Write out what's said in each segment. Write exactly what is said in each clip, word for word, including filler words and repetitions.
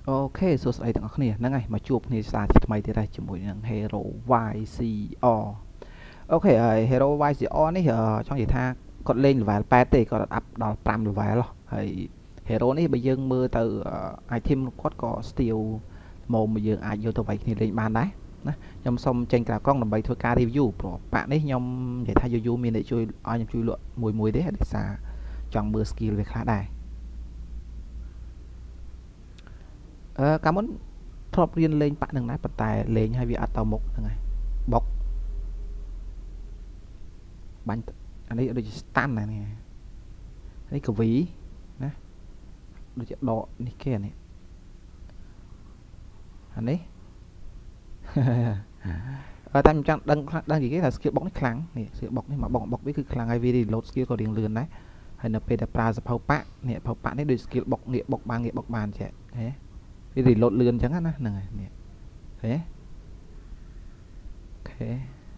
អូខេសួស្តីទាំងអស់គ្នាហ្នឹងហើយមកជួបគ្នាសារថ្មីទៀតហើយជាមួយនឹង Hero វ៉ាយ ซี អារ អូខេហើយ Hero វ៉ាយ ซี អារ នេះចង់និយាយថាគាត់លេង level แปดទេគាត់អត់ up ដល់five level ហើយ Hero នេះបើយើងមើលទៅ item គាត់ក៏ steal មកមកយើងអាចយកទៅវាយគ្នាលេងបានដែរណាខ្ញុំសូមចេញក្រៅកล้องដើម្បីធ្វើការ review ព្រោះប៉ាក់នេះខ្ញុំនិយាយថាយូរយូរមានអ្នកជួយឲ្យខ្ញុំជួយលក់មួយមួយទេដោយសារចង់មើល skill វាខ្លះដែរអឺកាលមុនធ្លាប់រៀនលេងប៉ាក់នឹងដែរប៉ុន្តែលេងហើយវាអត់ទៅមុខហ្នឹងហើយបុកបាញ់អានេះដូចជា stun ណានេះនេះកវីណាដូចជាដកនេះគេអានេះអានេះអឺតែខ្ញុំចង់ដឹងដឹងនិយាយគេថា skill បុកនេះខ្លាំងនេះ skill បុកនេះមកបុកបុកវាគឺខ្លាំងហើយវា reload skill ក៏រៀងលឿនដែរហើយនៅពេលដែលប្រើសភៅប៉ាក់នេះសភៅប៉ាក់នេះដូច skill បុកងាកបុកបានងាកបុកបានចេះហេវា reload លឿនអញ្ចឹងណាហ្នឹងហើយនេះហេអូខេ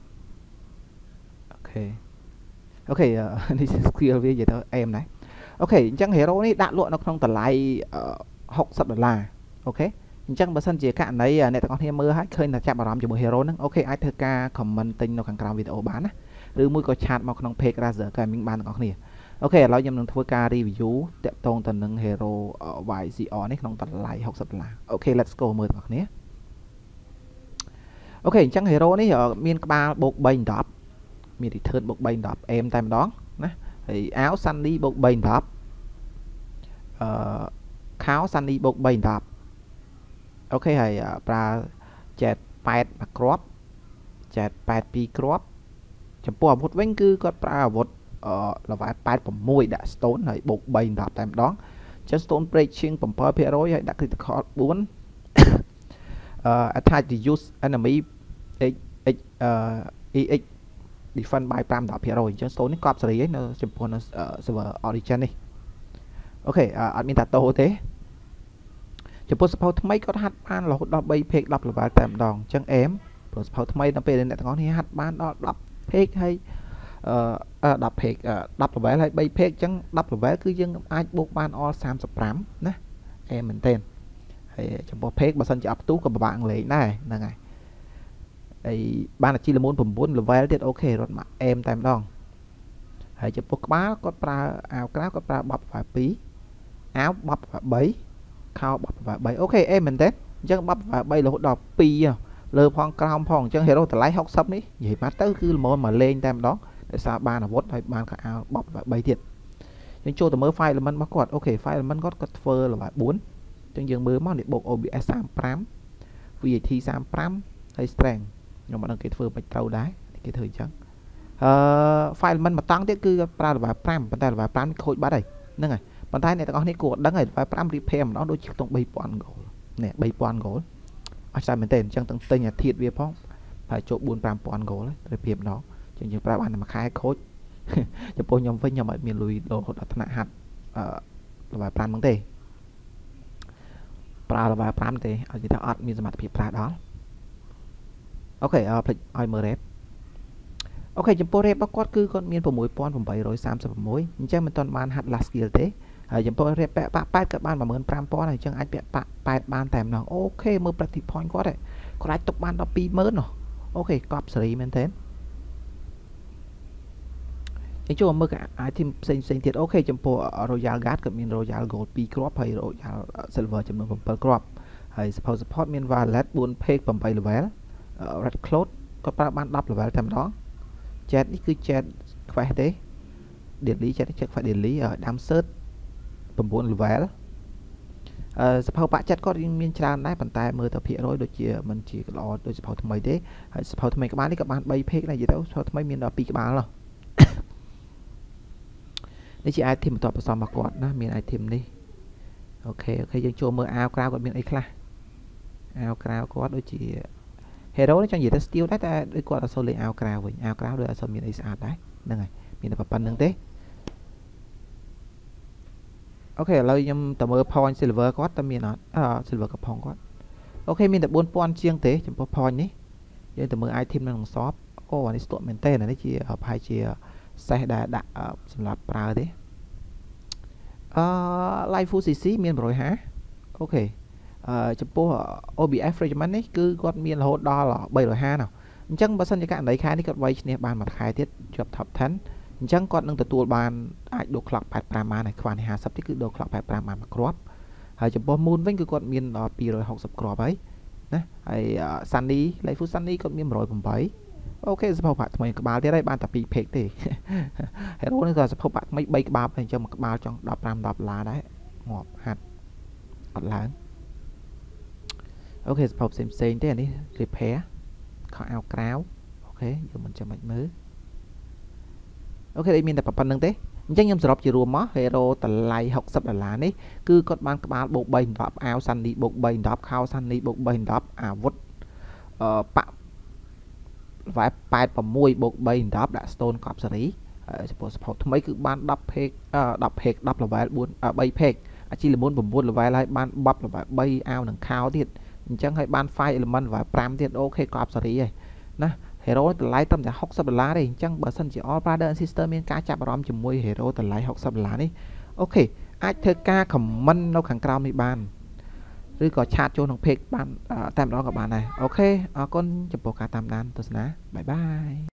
អូខេអូខេនេះ skill វានិយាយទៅអេមដែរអូខេអញ្ចឹង hero នេះដាក់លក់នៅក្នុងតម្លៃsixtyដុល្លារអូខេអញ្ចឹងបើសិនជាករណីអ្នកទាំងអស់គ្នាមើលហើយឃើញថាចាប់អារម្មណ៍ជាមួយ hero ហ្នឹងអូខេអាចធ្វើការ comment ទិញនៅខាងក្រោមវីដេអូបានណាឬមួយក៏ឆាតមកក្នុង page Razer Gaming បានទាំងអស់គ្នាអូខេឥឡូវខ្ញុំនឹងធ្វើការ review តាក់ទងទៅនឹង hero វ៉ាយ ซี អារ នេះក្នុងតម្លៃsixtyដុល្លារអូខេ let's go មើលទាំងអស់គ្នាអូខេអញ្ចឹង hero នេះមានក្បាលបូក3ដប់មាន return បូក3ដប់ aim តែម្ដងណាហើយអាវ sunny បូក3ដប់អឺខោ sunny បូក3ដប់អូខេហើយប្រើ jet 8មួយគ្រាប់ jet 8 2គ្រាប់ចំពោះអាវុធវិញគឺគាត់ប្រើអាវុធអឺ level 86ដាក់ stone ហើយបូក3ដប់តែម្ដងចឹង stone breaching seven percent ហើយដាក់ critical four អឺ attack reduce enemy x x អឺ ex defend by five percent អញ្ចឹង stone នេះកប់សេរីហើយនៅចំពោះនៅ server origin នេះអូខេអត់មានតាតូទេចំពោះសភៅថ្មីគាត់ហាត់បានរហូតដល់3 page 10 level តែម្ដងអញ្ចឹងអេមព្រោះសភៅថ្មីដល់ពេលអ្នកទាំងអស់គ្នាហាត់បានដល់10 page ហើយអឺ10 page 10 level ហើយ3 page អញ្ចឹង10 level គឺយើងអាចបូកបាន all thirty-fiveណាអេមមែនទេហើយចំពោះ page បើសិនជាអត់ផ្ទុះក៏ពិបាកលេងដែរហ្នឹងហើយហើយបានអាជីល្មូនnine level ទៀតអូខេរត់មកអេមតែម្ដងហើយចំពោះក្បាលគាត់ប្រើអាវក្រៅគាត់ប្រើបប2អាវបប3ខោបប3អូខេអេមែនទេអញ្ចឹងបប3រហូតដល់2លើផងក្រោមផងអញ្ចឹង hero តម្លៃsixtyនេះនិយាយមកទៅគឺល្មមមកលេងតែម្ដងដោយសារបានអាវុធហើយបានខោអាវបប3ទៀតយើងចូលទៅមើល file element របស់គាត់អូខេ file element គាត់គាត់ធ្វើ level four អញ្ចឹងយើងមើលមកនេះបូក អូ ប៊ី អេស thirty-five វី ឯ ធី thirty-five ហើយ strength ខ្ញុំមិនដឹងគេធ្វើមិនត្រូវដែរគេធ្វើអញ្ចឹងអឺ file element មួយតង់ទៀតគឺប្រើ level five ប៉ុន្តែ level five ខូចបាត់ហើយហ្នឹងហើយប៉ុន្តែអ្នកទាំងអស់គ្នាគួរដឹងហើយ level five repair ម្ដងដូចជាខ្ទង់three thousand ហ្គោលនេះthree thousand ហ្គោលអត់ចាំមែនទេអញ្ចឹងទាំងទិញអាធាតវាផងហើយចូលfour five thousand ហ្គោលហើយ repair ម្ដងអញ្ចឹងយើងប្រើបានតែមួយខែខូចចំពោះខ្ញុំវិញខ្ញុំអត់មានលុយរហូតដល់ថ្នាក់ហាត់អឺ level five ហ្នឹងទេប្រើ level five ទេឲ្យគេថាអត់មានសមត្ថភាពប្រើដល់អូខេអឺភ្លេចឲ្យមើល rate អូខេចំពោះ rate របស់គាត់គឺគាត់មានsix thousand eight hundred thirty-sixអញ្ចឹងមិនទាន់បានហាត់ last skill ទេហើយចំពោះ rate ពាក់ប៉ាក់8ក៏បានfifteen thousandហើយអញ្ចឹងអាចពាក់ប៉ាក់8បានតែម្ដងអូខេមើល practice point គាត់គាត់អាចទុកបានដល់two thousandណោះអូខេកប់សេរីមែនទេយើងចូលមកមើល item ផ្សេងផ្សេងទៀតអូខេចំពោះ royal guard គាត់មាន royal gold twoគ្រាប់ហើយ royal silver ចំនួនsevenគ្រាប់ហើយ support support មាន valet four page eight level red cloth គាត់ប្រើបានten levelតែម្ដង chat នេះគឺ chat quest ទេ daily chat chat quest daily dam search nine level អឺសភៅបាក់ចិត្តគាត់មានច្រើនដែរប៉ុន្តែមើលទៅភាគរយដូចជាមិនជាល្អដូចសភៅថ្មីទេហើយសភៅថ្មីក្បាលនេះក៏បានthree ពេកដែរនិយាយទៅសភៅថ្មីមានដល់twoក្បាលនោះនេះជា item បន្ទាប់បន្សំរបស់គាត់ណាមាន item នេះអូខេអូខេយើងចូលមើលអាវក្រៅគាត់មានអីខ្លះអាវក្រៅគាត់ដូចជា hero នេះចង់និយាយទៅ steel ដែរតែដូចគាត់អត់សូវលេងអាវក្រៅវិញអាវក្រៅដូចអត់សូវមានអីស្អាតដែរហ្នឹងហើយមានតែប៉ុណ្្នឹងទេអូខេឥឡូវខ្ញុំទៅមើល point silver គាត់តើមានអត់អឺ silver កំផុងគាត់អូខេមានតែfour thousandជាងទេចំពោះ point នេះយើងទៅមើល item នៅក្នុង shop អូអានេះស្ទាក់មែនទេអានេះជាប្រហែលជាសេះដែលដាក់សម្រាប់ប្រើទេអឺ live full cc មានone fiftyអូខេចំពោះ ô bê ép Regiment នេះគឺគាត់មានរហូតដល់ ba trăm hai mươi ណោះអញ្ចឹងបើសិនជាករណីខែនេះគាត់វាយឈ្នះបានមួយខែទៀតជាប់ top ten អញ្ចឹងគាត់នឹងទទួលបានអាចដូរ clock eighty-fiveបានហើយខ្វះនេះfiftyទៀតគឺដូរ clock eighty-fiveបានមួយគ្រាប់ហើយចំពោះ Moon វិញគឺគាត់មានដល់two hundred sixtyគ្រាប់ហើយណាហើយ Sunny Lightfoot Sunny គាត់មានone oh eightអូខេសភៅបាក់ថ្មីក្បាលទៀតហើយបានតែtwo ពេកទេ Hero នេះក៏សភៅបាក់ថ្មីthreeក្បាលអញ្ចឹងមួយក្បាលចង់fifteenដុល្លារដែរងាប់ហាត់អត់ឡើងអូខេសភៅផ្សេងផ្សេងទេអានេះ repair ខោអាវក្រៅអូខេយើងមិនចាំមិនមើលអូខេមានតែប៉ុណ្្នឹងទេអញ្ចឹងខ្ញុំសរុបជារួមមក Hero តម្លៃsixtyដុល្លារនេះគឺគាត់បានក្បាលបូកthree tenអាវ Sunny បូកthree tenខោ Sunny បូកthree tenអាវុធអឺប៉វ៉ែeighty-sixបូកthree tenដាក់ stone កប់សេរីហើយចំពោះសភៅថ្មីគឺបានten ពេកអឺtenពេកten level four threeពេកអាជីល្មុនnine level ហើយបានbuff level threeអាវនឹងខោទៀតអញ្ចឹងហើយបានfive element level fiveទៀតអូខេកប់សេរីហើយណា Hero តម្លៃត្រឹមតែsixtyដុល្លារទេអញ្ចឹងបើសិនជា All Brother and Sister មានការចាប់អារម្មណ៍ជាមួយ Hero តម្លៃsixtyដុល្លារនេះអូខេអាចធ្វើការ comment នៅខាងក្រោមនេះបានឬក៏ឆាតចូលក្នុង page បានតែម្ដងក៏បានដែរអូខេអរគុណចំពោះការតាមដានទស្សនាបាយបាយ